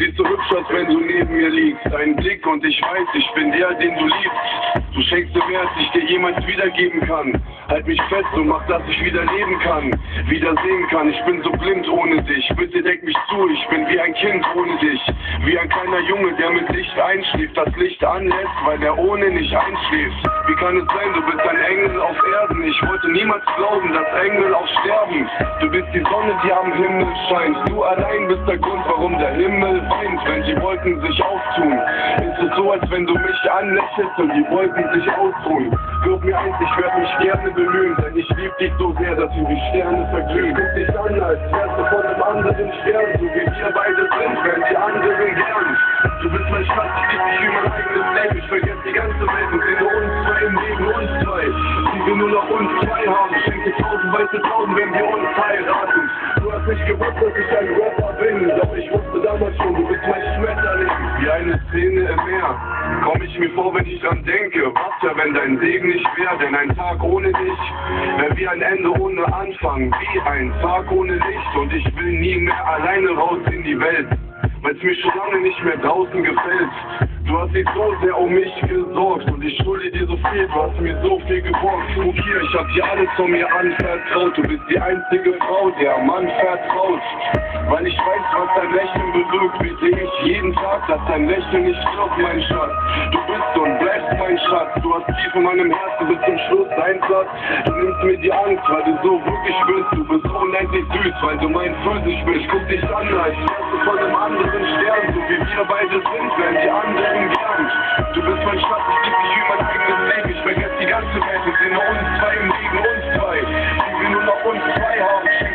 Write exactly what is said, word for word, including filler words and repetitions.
siehst so hübsch aus, wenn du neben mir liegst. Dein Blick und ich weiß, ich bin der, den du liebst. Du schenkst mir mehr, als ich dir jemals wiedergeben kann. Halt mich fest und mach, dass ich wieder leben kann, wieder sehen kann. Ich bin so blind ohne dich, bitte deck mich zu. Ich bin wie ein Kind ohne dich, wie ein kleiner Junge, der mit Licht einschläft, das Licht anlässt, weil er ohne nicht einschläft. Wie kann es sein, du bist ein Engel auf Erden? Ich wollte niemals glauben, dass Engel auch sterben. Du bist die Sonne, die am Himmel scheint. Du allein bist der Grund, warum der Himmel weint, wenn die Wolken sich auftun. Ist es so, als wenn du mich anlächelst und die Wolken sich ausruhen. Glaub mir eins, ich werde mich gerne bemühen, denn ich lieb dich so sehr, dass wir wie Sterne verglühen. Guck dich an, als wärst du von einem anderen Stern, so wie wir beide sind, wenn die anderen gern. Du bist mein Schatz, ich lieb dich wie mein eigenes Leben. Ich vergesse die ganze Welt und sehe nur uns zwei im Leben, uns zwei. Die wir nur noch uns zwei haben, schenke tausend weiße Trauben, wenn wir uns heiraten. Du hast nicht gewusst, dass ich ein Rapper bin, doch ich wusste damals schon, du bist mein Schmetterling. Wie eine Szene im Meer, komm ich mir vor, wenn ich dran denke. Was ja, wenn dein Segen nicht wäre, denn ein Tag ohne dich wäre wie ein Ende ohne Anfang, wie ein Tag ohne Licht. Und ich will nie mehr alleine raus in die Welt, weil's mir schon lange nicht mehr draußen gefällt. Du hast dich so sehr um mich gesorgt und ich schulde dir so viel, du hast mir so viel geborgt. Guck hier, ich hab dir alles von mir anvertraut, du bist die einzige Frau, der Mann vertraut. Weil ich weiß, was dein Lächeln bewirkt, bitte ich jeden Tag, dass dein Lächeln nicht stirbt, mein Schatz. Du bist und bleibst mein Schatz, du hast tief in meinem Herzen bis zum Schluss dein Platz. Du nimmst mir die Angst, weil du so wirklich bist, du bist so unendlich süß, weil du mein Pfirsich bist. Guck dich an, als wärst du von einem anderen Stern, so wie wir beide sind, wenn die anderen gern. Du bist mein Schatz, ich lieb dich wie mein eigenes Leben. Ich vergesse die ganze Welt, wir sind nur uns zwei im Leben, uns zwei. Die wir nur noch uns zwei haben.